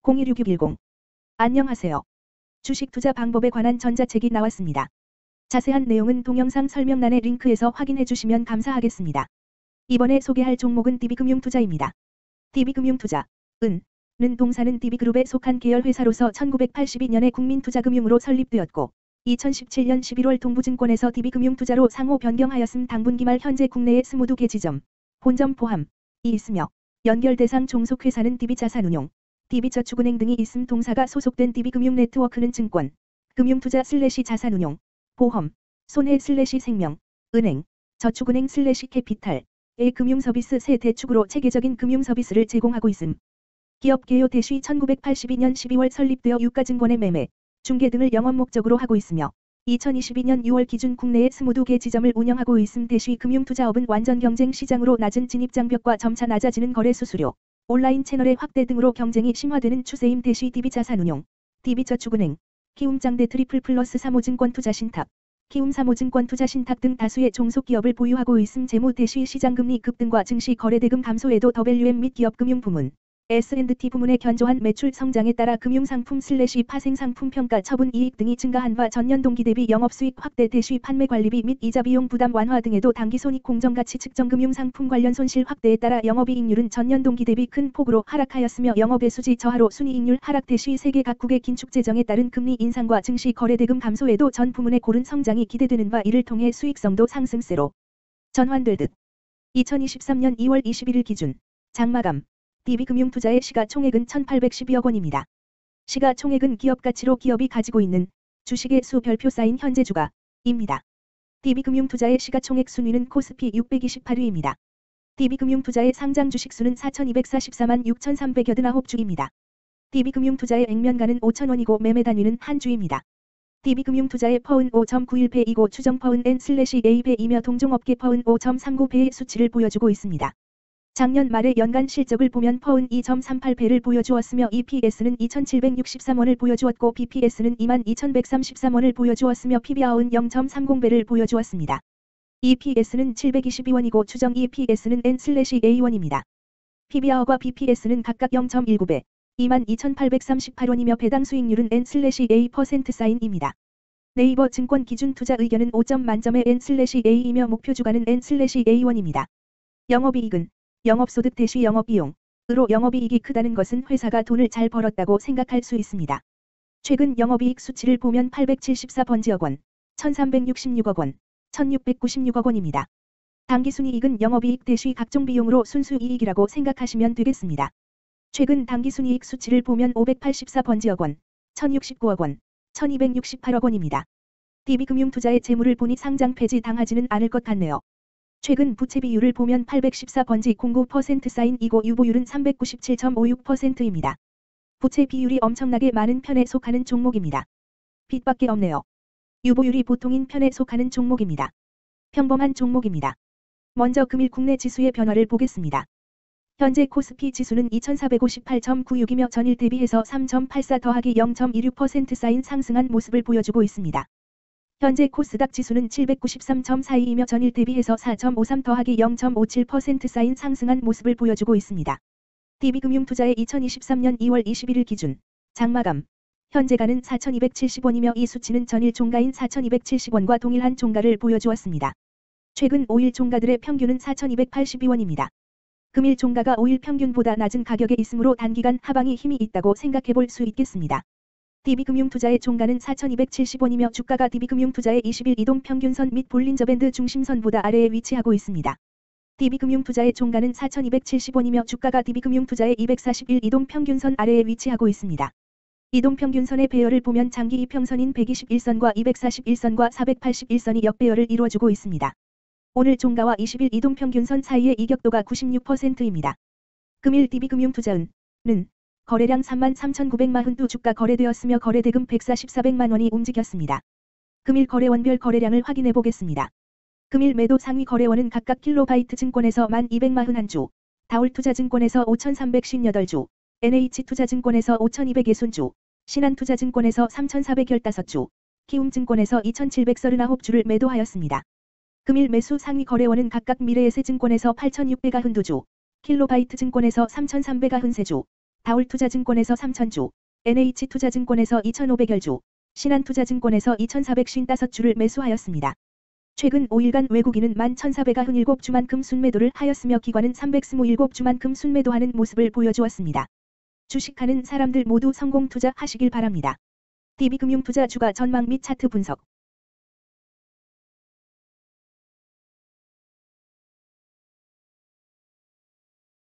026610. 안녕하세요. 주식 투자 방법에 관한 전자책이 나왔습니다. 자세한 내용은 동영상 설명란의 링크에서 확인해 주시면 감사하겠습니다. 이번에 소개할 종목은 DB금융투자입니다. DB금융투자, 는 동사는 DB그룹에 속한 계열 회사로서 1982년에 국민투자금융으로 설립되었고 2017년 11월 동부증권에서 DB금융투자로 상호 변경하였음. 당분기 말 현재 국내에 22개 지점, 본점 포함이 있으며 연결 대상 종속회사는 DB자산운용, DB저축은행 등이 있음. 동사가 소속된 DB금융네트워크는 증권, 금융투자/자산운용, 보험, 손해/생명, 은행, 저축은행 /캐피탈, 의 금융서비스 세 대축으로 체계적인 금융서비스를 제공하고 있음. 기업 개요 대시 1982년 12월 설립되어 유가증권의 매매, 중개 등을 영업 목적으로 하고 있으며 2022년 6월 기준 국내에 22개 지점을 운영하고 있음. 대시 금융투자업은 완전 경쟁 시장으로 낮은 진입장벽과 점차 낮아지는 거래 수수료, 온라인 채널의 확대 등으로 경쟁이 심화되는 추세임. 대시 DB자산운용, DB저축은행, 키움장대 트리플플러스 사모증권투자신탁, 키움사모증권투자신탁 등 다수의 종속기업을 보유하고 있음. 재무 대시 시장금리 급등과 증시 거래대금 감소에도 WM 및 기업금융 부문, S&T 부문의 견조한 매출 성장에 따라 금융상품/파생상품 평가 처분 이익 등이 증가한 바 전년 동기 대비 영업수익 확대 대시 판매 관리비 및 이자 비용 부담 완화 등에도 당기손익 공정가치 측정 금융상품 관련 손실 확대에 따라 영업이익률은 전년 동기 대비 큰 폭으로 하락하였으며 영업외수지 저하로 순이익률 하락. 대시 세계 각국의 긴축 재정에 따른 금리 인상과 증시 거래대금 감소에도 전 부문의 고른 성장이 기대되는 바 이를 통해 수익성도 상승세로 전환될 듯. 2023년 2월 21일 기준 장마감 DB금융투자의 시가총액은 1,812억 원입니다. 시가총액은 기업가치로 기업이 가지고 있는 주식의 수 별표 쌓인 현재 주가입니다. DB금융투자의 시가총액 순위는 코스피 628위입니다. DB금융투자의 상장 주식수는 4,244만 6,389주입니다. DB금융투자의 액면가는 5,000원이고 매매 단위는 한 주입니다. DB금융투자의 퍼은 5.91배이고 추정 퍼은 N/A배이며 동종업계 퍼은 5.39배의 수치를 보여주고 있습니다. 작년 말의 연간 실적을 보면 퍼은 2.38배를 보여주었으며 EPS는 2,763원을 보여주었고 BPS는 22,133원을 보여주었으며 PBR은 0.30배를 보여주었습니다. EPS는 722원이고 추정 EPS는 N/A1입니다. PBR과 BPS는 각각 0.19배, 22,838원이며 배당 수익률은 N/A%입니다. 네이버 증권 기준 투자 의견은 5점 만점의 N/A이며 목표 주가는 N/A1입니다. 영업이익은 영업소득 대시 영업비용으로 영업이익이 크다는 것은 회사가 돈을 잘 벌었다고 생각할 수 있습니다. 최근 영업이익 수치를 보면 874번지억 원, 1,366억 원, 1,696억 원입니다. 당기순이익은 영업이익 대시 각종 비용으로 순수이익이라고 생각하시면 되겠습니다. 최근 당기순이익 수치를 보면 584번지억 원, 1,069억 원, 1,268억 원입니다. DB금융투자의 재물을 보니 상장 폐지 당하지는 않을 것 같네요. 최근 부채 비율을 보면 814.09% 쌓인이고 유보율은 397.56%입니다. 부채 비율이 엄청나게 많은 편에 속하는 종목입니다. 빚밖에 없네요. 유보율이 보통인 편에 속하는 종목입니다. 평범한 종목입니다. 먼저 금일 국내 지수의 변화를 보겠습니다. 현재 코스피 지수는 2458.96이며 전일 대비해서 3.84 더하기 0.26% 쌓인 상승한 모습을 보여주고 있습니다. 현재 코스닥 지수는 793.42이며 전일 대비해서 4.53 더하기 0.57% 쌓인 상승한 모습을 보여주고 있습니다. DB금융투자의 2023년 2월 21일 기준 장마감 현재가는 4,270원이며 이 수치는 전일 종가인 4,270원과 동일한 종가를 보여주었습니다. 최근 5일 종가들의 평균은 4,282원입니다. 금일 종가가 5일 평균보다 낮은 가격에 있으므로 단기간 하방이 힘이 있다고 생각해 볼 수 있겠습니다. DB금융투자의 종가는 4,270원이며 주가가 DB금융투자의 20일 이동평균선 및 볼린저밴드 중심선보다 아래에 위치하고 있습니다. DB금융투자의 종가는 4,270원이며 주가가 DB금융투자의 241 이동평균선 아래에 위치하고 있습니다. 이동평균선의 배열을 보면 장기 이평선인 121선과 241선과 481선이 역배열을 이루어주고 있습니다. 오늘 종가와 20일 이동평균선 사이의 이격도가 96%입니다. 금일 DB금융투자은 거래량 33,942 주가 거래되었으며 거래대금 144백만 원이 움직였습니다. 금일 거래원별 거래량을 확인해 보겠습니다. 금일 매도 상위 거래원은 각각 킬로바이트 증권에서 1,241주, 다올투자증권에서 5,358주, NH투자증권에서 5,260주, 신한투자증권에서 3,415주, 키움증권에서 2,739주를 매도하였습니다. 금일 매수 상위 거래원은 각각 미래에셋증권에서 8,692주, 킬로바이트 증권에서 3,393주, 다올투자증권에서 3,000주, NH투자증권에서 2,500여주, 신한투자증권에서 2,455주를 매수하였습니다. 최근 5일간 외국인은 11,497주만큼 순매도를 하였으며 기관은 327주만큼 순매도하는 모습을 보여주었습니다. 주식하는 사람들 모두 성공 투자하시길 바랍니다. DB금융투자 주가 전망 및 차트 분석